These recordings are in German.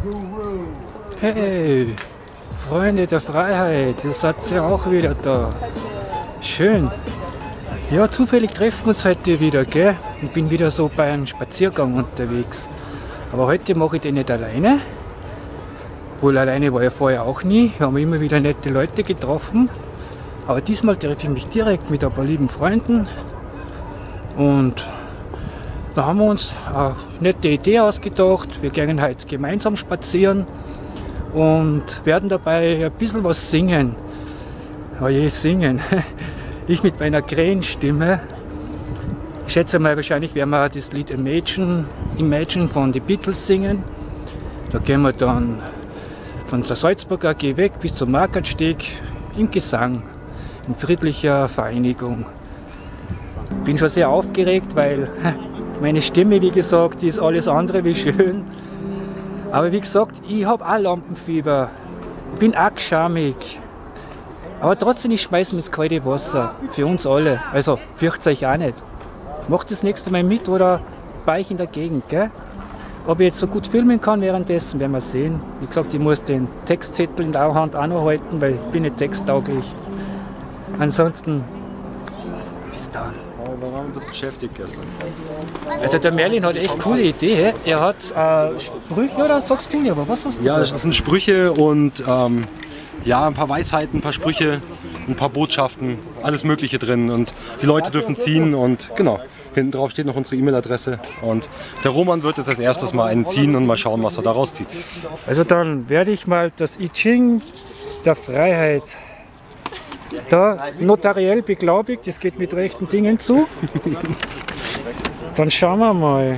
Hey, Freunde der Freiheit, ihr seid ja auch wieder da. Schön. Ja, zufällig treffen wir uns heute wieder, gell? Ich bin wieder so bei einem Spaziergang unterwegs. Aber heute mache ich den nicht alleine. Wohl alleine war ich vorher auch nie. Wir haben immer wieder nette Leute getroffen. Aber diesmal treffe ich mich direkt mit ein paar lieben Freunden. Und da haben wir uns eine nette Idee ausgedacht. Wir gehen heute gemeinsam spazieren und werden dabei ein bisschen was singen. Oh je, singen. Ich mit meiner Krähenstimme. Ich schätze mal, wahrscheinlich werden wir das Lied Imagine von den Beatles singen. Da gehen wir dann von der Salzburger AG weg bis zum Markernsteg im Gesang, in friedlicher Vereinigung. Ich bin schon sehr aufgeregt, weil meine Stimme, wie gesagt, die ist alles andere wie schön. Aber wie gesagt, ich habe auch Lampenfieber. Ich bin auch schamig. Aber trotzdem, ich schmeiße mir ins kalte Wasser. Für uns alle. Also, fürchtet euch auch nicht. Macht das nächste Mal mit oder bei euch in der Gegend, gell? Ob ich jetzt so gut filmen kann währenddessen, werden wir sehen. Wie gesagt, ich muss den Textzettel in der Hand auch noch halten, weil ich bin nicht texttauglich. Ansonsten, bis dann. Wir waren ein bisschen beschäftigt gestern. Also der Merlin hat echt coole Idee. Er hat Sprüche, oder sagst du mir, aber was hast du? Ja, das sind Sprüche und ja, ein paar Weisheiten, ein paar Sprüche, ein paar Botschaften, alles Mögliche drin. Und die Leute dürfen ziehen und genau, hinten drauf steht noch unsere E-Mail-Adresse. Und der Roman wird jetzt als erstes mal einen ziehen und mal schauen, was er da rauszieht. Also dann werde ich mal das I Ching der Freiheit da notariell beglaubigt, das geht mit rechten Dingen zu. Dann schauen wir mal.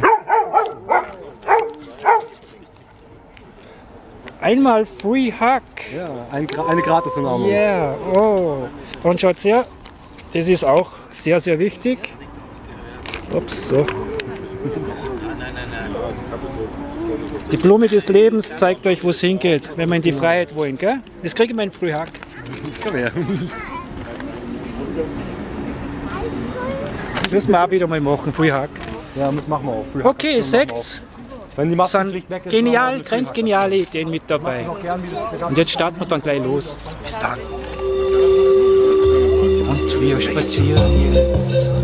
Einmal Free Hug. Ja, eine Gratis-Umarmung. Ja, yeah. Oh. Und schaut her, das ist auch sehr, sehr wichtig. Ups, so. Die Blume des Lebens zeigt euch, wo es hingeht, wenn wir in die Freiheit wollen, gell? Das kriege ich mal in Free Hug. Komm her. Das müssen wir auch wieder mal machen, Free Hug. Ja, das machen wir auch. Free Hug. Okay, seht's. Wenn die Maske Sind genial, grenzgeniale Ideen mit dabei. Und jetzt starten wir dann gleich los. Bis dann. Und wir spazieren jetzt